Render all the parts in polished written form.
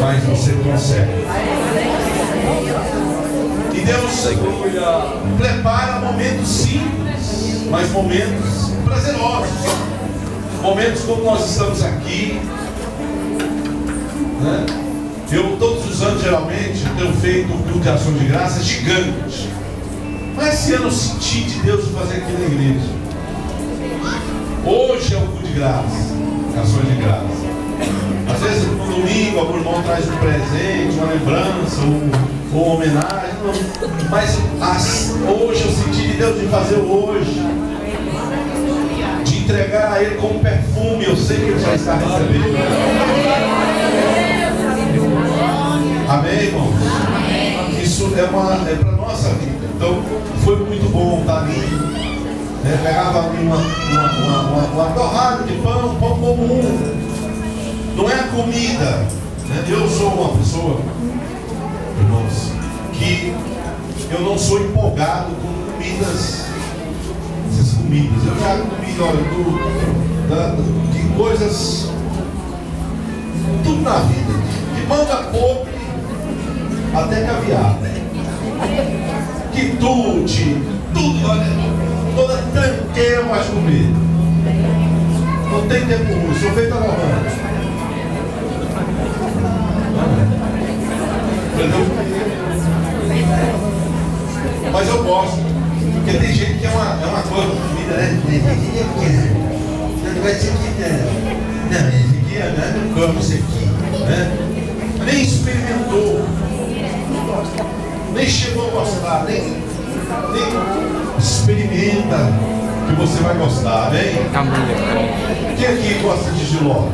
mas você consegue. E Deus prepara momentos simples, mas momentos prazerosos. Momentos como nós estamos aqui, né? Eu todos os anos geralmente tenho feito um culto de ação de graça gigante. Mas esse ano eu senti de Deus fazer aqui na igreja. Hoje é o culto de graça, ações de graça. Às vezes no domingo algum irmão traz um presente, uma lembrança, ou uma homenagem. Mas hoje eu senti de Deus de fazer hoje. De entregar a Ele como perfume. Eu sei que Ele já está recebendo. Amém, irmãos? Isso é para a nossa vida. Então foi muito bom estar ali. Pegava ali uma torrada de pão comum. Não é a comida. Eu sou uma pessoa, irmãos, que eu não sou empolgado com comidas. Essas comidas. Eu já comi, olha, de coisas, tudo na vida. De manga podre até caviar. Quitute, tudo, olha, toda tranqueira eu gosto de comer. Não tem tempo ruim, sou feito a normal. Mas eu gosto, porque tem gente que é uma coisa de comida, né? Não vai ser aqui, não, esse aqui, né? Não como isso aqui, né? Nem experimentou, nem chegou a gostar, nem experimenta que você vai gostar, hein? Quem aqui gosta de jiló?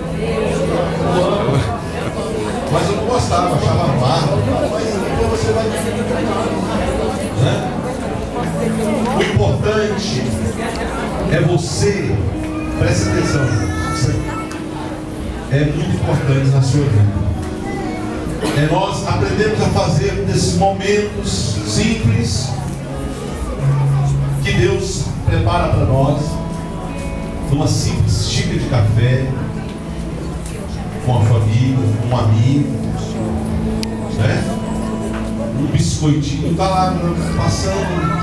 Mas eu não gostava, achava amargo. Mas então você vai. Né? O importante é você, preste atenção, é muito importante na sua vida. É nós aprendemos a fazer desses momentos simples que Deus prepara para nós, numa simples xícara de café, com a família, com um amigo, né? Um biscoitinho, está lá passando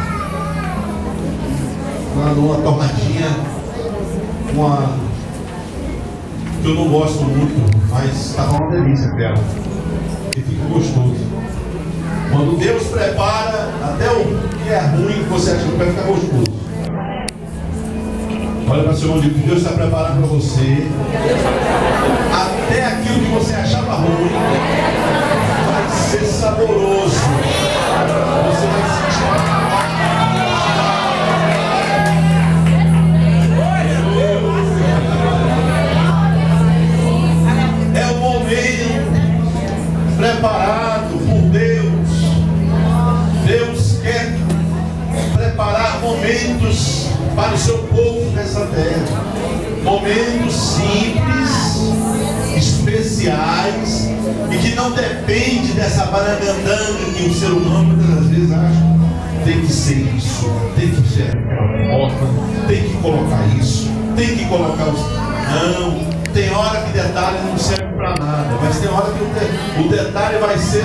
numa torradinha, que eu não gosto muito, mas está uma delícia aquela, e fica gostoso. Quando Deus prepara, até o que é ruim, você acha que vai ficar gostoso. Olha para o seu irmão e diga: Deus está preparando para você. Até aquilo que você achava ruim vai ser saboroso. Você vai sentir. É o momento preparado por Deus. Deus quer preparar momentos para o seu povo nessa terra. Momentos simples, especiais, e que não depende dessa barangandanga que o ser humano muitas vezes acha. Tem que ser isso, tem que ser aquela porta, tem que colocar isso, tem que colocar os. Não, tem hora que detalhe não serve para nada, mas tem hora que o detalhe vai ser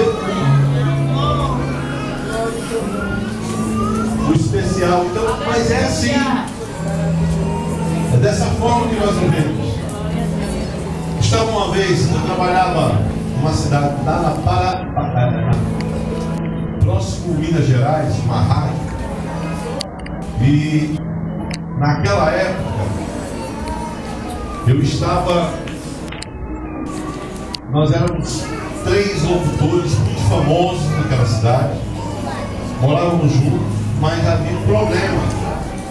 o especial. Então, mas é assim. É dessa forma que nós vivemos. Estava uma vez, eu trabalhava numa cidade lá próximo a Minas Gerais, uma rádio. E naquela época nós éramos 3 locutores muito famosos naquela cidade. Morávamos juntos, mas havia um problema.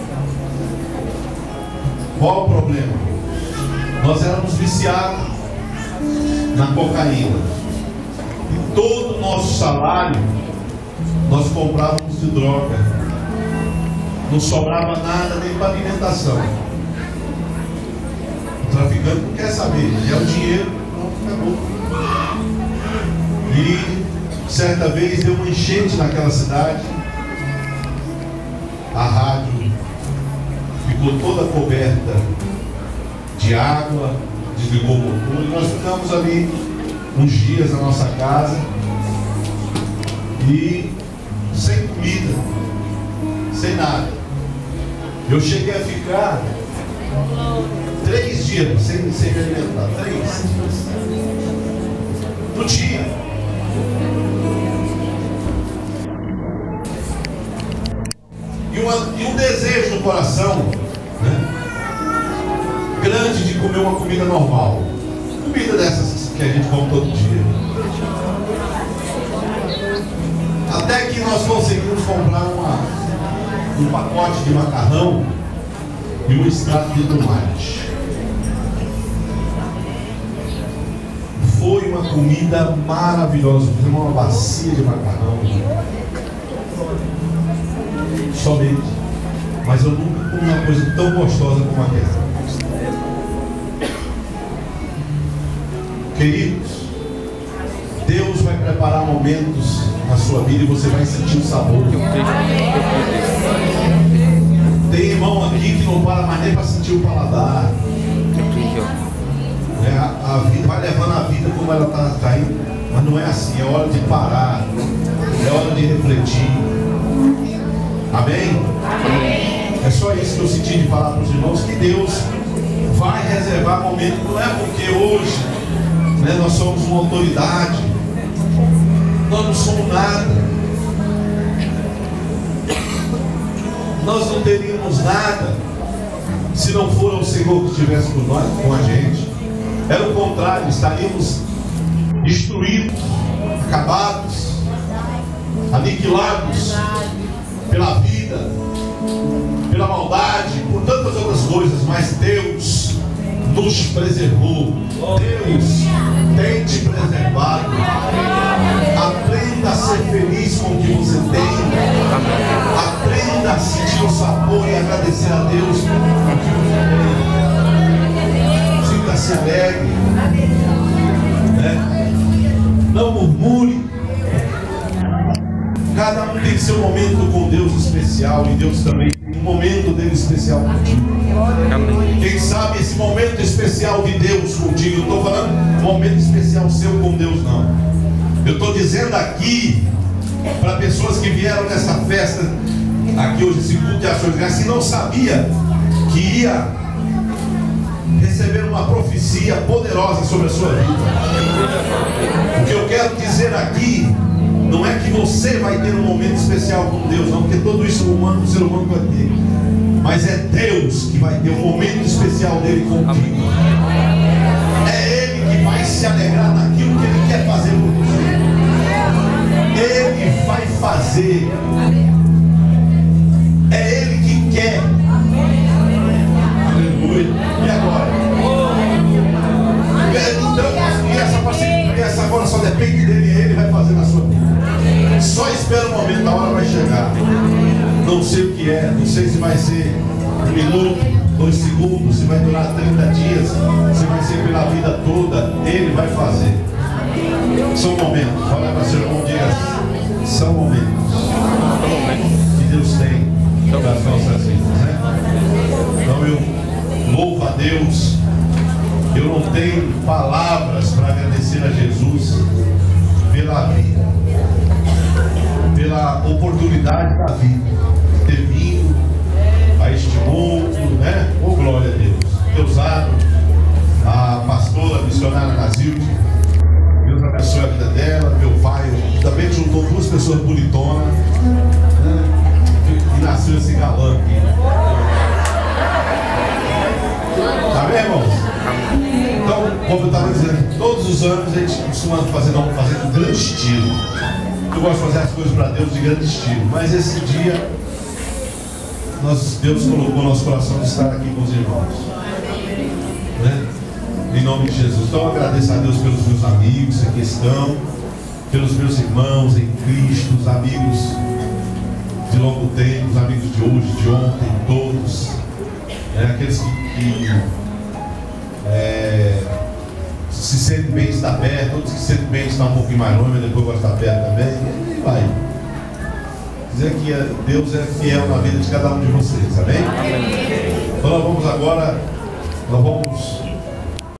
Qual o problema? Nós éramos viciados na cocaína. E todo o nosso salário nós comprávamos de droga. Não sobrava nada nem para alimentação. O traficante não quer saber, é o dinheiro, pronto, acabou. E certa vez deu uma enchente naquela cidade. A rádio ficou toda coberta de água, desligou o motor, e nós ficamos ali uns dias na nossa casa e sem comida, sem nada. Eu cheguei a ficar 3 dias sem me alimentar. 3. Não tinha. E um desejo no coração, né, grande de comer uma comida normal. Comida dessas que a gente come todo dia. Até que nós conseguimos comprar um pacote de macarrão e um extrato de tomate. Foi uma comida maravilhosa. Fizemos uma bacia de macarrão. Somente. Mas eu nunca comi uma coisa tão gostosa como aquela. Queridos, Deus vai preparar momentos na sua vida e você vai sentir o sabor. Tem irmão aqui que não para mais nem para sentir o paladar. A vida vai levando a vida como ela está indo, mas não é assim. É hora de parar, é hora de refletir. Amém? É só isso que eu senti de falar para os irmãos, que Deus vai reservar momento. Não é porque hoje, né, nós somos uma autoridade, nós não somos nada, nós não teríamos nada se não for o Senhor que estivesse com nós, com a gente. Era o contrário, estaríamos destruídos, acabados, aniquilados pela vida, pela maldade, por tantas outras coisas, mas Deus nos preservou. Deus tem te preservado. Aprenda a ser feliz com o que você tem. Aprenda a sentir o sabor e agradecer a Deus por o que você tem. Sinta-se alegre, né? Não murmure. Cada um tem seu momento com Deus especial, e Deus também tem um momento dele especial contigo. Quem sabe esse momento especial de Deus contigo, eu estou falando um momento especial seu com Deus, não. Eu estou dizendo aqui para pessoas que vieram nessa festa aqui hoje, esse culto de ações de graças, e não sabia que ia receber uma profecia poderosa sobre a sua vida. O que eu quero dizer aqui não é que você vai ter um momento especial com Deus, não, porque todo isso o ser humano vai ter. Mas é Deus que vai ter um momento especial dele contigo. É Ele que vai se alegrar naquilo que Ele quer fazer por você. Ele vai fazer. É Ele que quer. Aleluia. E agora? Então, e essa agora só depende dele, e Ele vai fazer na sua vida. Só espera o momento, a hora vai chegar. Não sei o que é, não sei se vai ser 1 minuto, 2 segundos, se vai durar 30 dias, se vai ser pela vida toda. Ele vai fazer. São momentos. Olha para o seu irmão e diga: são momentos que Deus tem nas nossas vidas, né? Então eu louvo a Deus. Eu não tenho palavras para agradecer a Jesus pela vida, pela oportunidade da vida, ter vindo a este mundo, né? Oh, glória a Deus. Deus abre a pastora missionária Nazilde. Deus abençoe a vida dela. Meu pai também juntou 2 pessoas bonitonas, né? E nasceu esse galã aqui. Tá bem, irmãos? Então, como eu estava dizendo, todos os anos a gente costuma fazer com grande estilo. Eu gosto de fazer as coisas para Deus de grande estilo, mas esse dia Deus colocou no nosso coração de estar aqui com os irmãos, né? Em nome de Jesus. Então eu agradeço a Deus pelos meus amigos que aqui estão, pelos meus irmãos em Cristo, os amigos de longo tempo, os amigos de hoje, de ontem, todos, né? Aqueles que se sentem bem de estar perto, outros que se sentem bem de estar um pouquinho mais longe, mas depois vão estar perto também, e vai. Dizer que Deus é fiel na vida de cada um de vocês, amém? Então nós vamos agora,